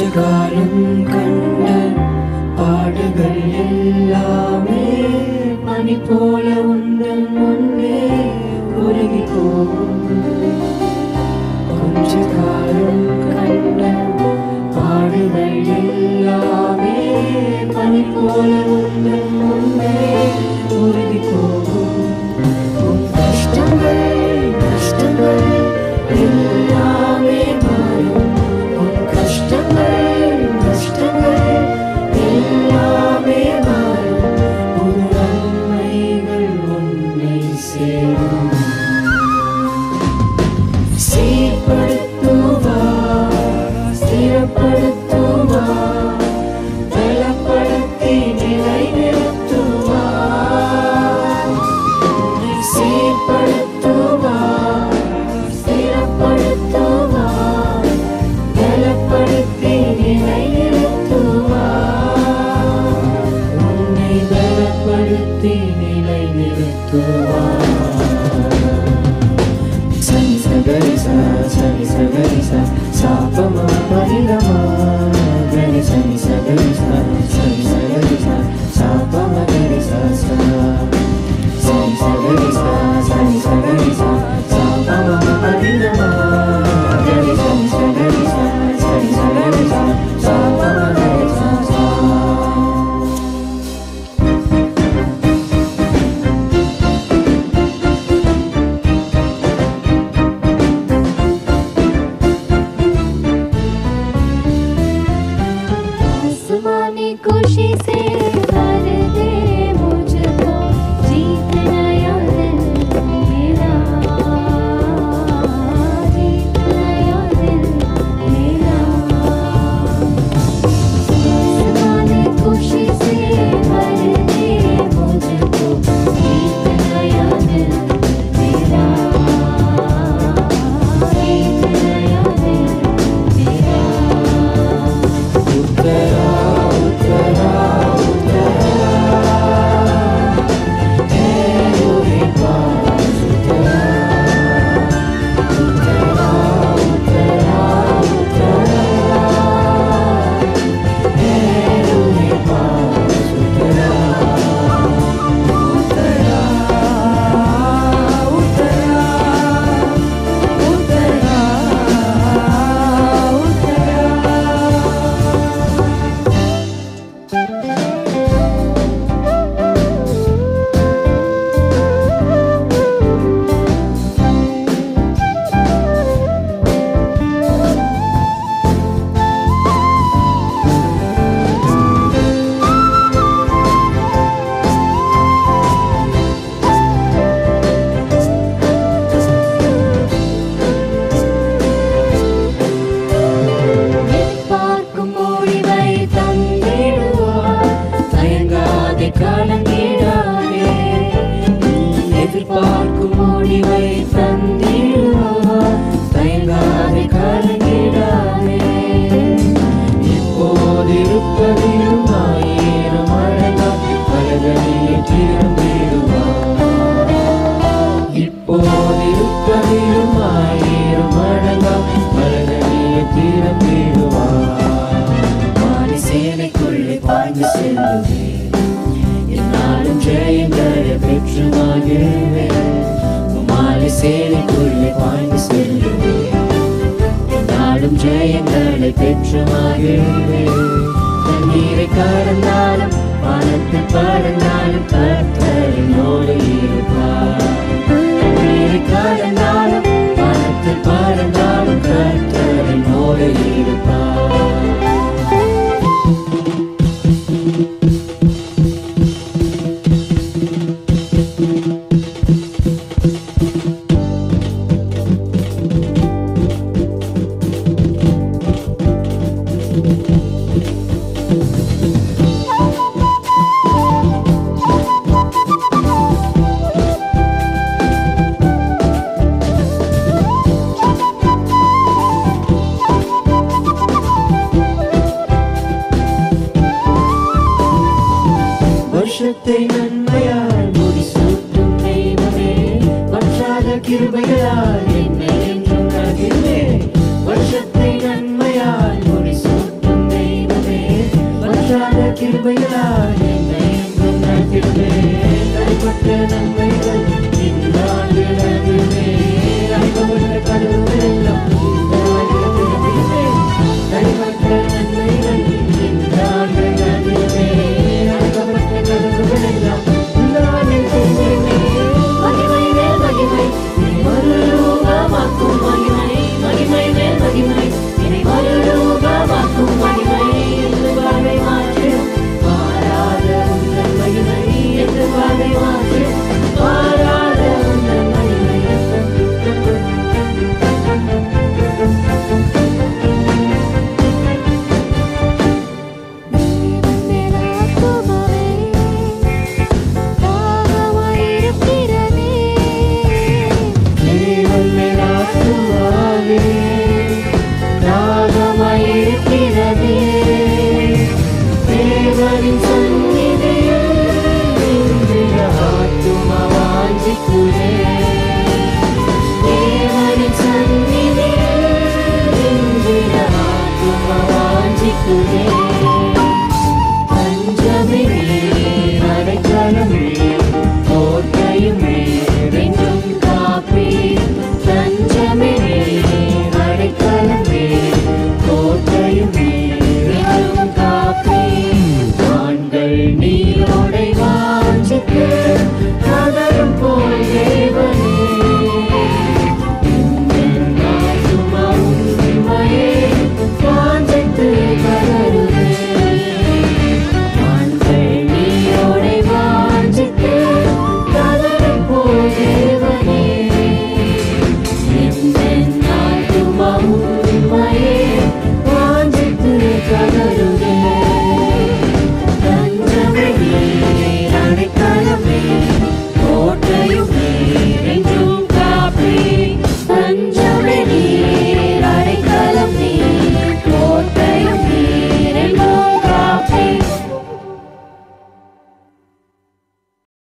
காலம் கண்ட பாடுகள் எல்லாமே பனி போல உந்தன் முன்னே உருகி போகும். கொஞ்ச காலம் கண்ட பாடுகள் எல்லாமே பனி போல உந்தன் முன்னே உருகி போகும். உன் கஷ்டங்கள் நஷ்டங்கள் எல்லாமே மாறும். உன் கஷ்டங்கள் நஷ்டங்கள் எல்லாமே மாறும். உன் நன்மைகள் உன்னை சேரும். சீர்படுத்துவார், ஸ்திரப்படுத்துவார், பலப்படுத்தி நிலைநிறுத்துவார். உன்னை சீர்படுத்துவார், ஸ்திரப்படுத்துவார், பலப்படுத்தி நிலைநிறுத்துவார். உன்னை பலப்படுத்தி நிலைநிறுத்துவார். சனி சகரிசா சனி சகரிசா சாபமா பரிதமா கரி சனி சகரிசா சனி சகரிசா சாபமா கரிசா சா சனி சகரிசா சனி சகரிசா சாபமா பரிதமா கரி சனி சகரிசா சனி சகரிசா சாபமா கரிசா சா. आसमानी खुशी से भर दे मुझको, जीत नया दिल मेरा, जीत नया दिल मेरा। आसमानी खुशी से भर दे मुझको, जीत नया दिल मेरा, जीत नया दिल मेरा। उत्तरा उत्तरा उत्तरा हे रोही पास उत्तरा उत्तरा उत्तरा उत्तरा हे रोही पास उत्तरा उत्तरा उत्तरा उत्तरा பார்க்கும் முடிவை தந்திடுவார், தயங்காதே கலங்கிடாதே. எதிர்பார்க்கும் முடிவை தந்திடுவார், தயங்காதே கலங்கிடாதே. இப்போதிருப்பதிலும் ஆயிரம் அழகாய் பலகனிலே திரும்பிடுவார். இப்போதிருப்பதிலும் ஆயிரம் அழகாய் பலகனிலே திரும்பிடுவார். வானி சேனைக்குள்ளே பாய்ந்து செல்லுவேன், என்னாலும் ஜெயங்களை பெற்று மகிழ்வேன். உம்மாலே சேனைக்குள்ளே பாய்ந்து செல்லுவேன், என்னாலும் ஜெயங்களை பெற்று மகிழ்வேன். தண்ணீரை கடந்தாலும் வானத்தில் பறந்தாலும் கர்த்தர் என்னோடு இருப்பார். தண்ணீரை கடந்தாலும் வானத்தில் பறந்தாலும் கர்த்தர் என்னோடு இருப்பார். வருஷத்தை நன்மையால் முடிசூட்டும் தெய்வமே, வற்றாத கிருபைகளால் என்னை என்றும் நகிழ்வே. வருஷத்தை நன்மையால் முடிசூட்டும் கிருபைகளாலே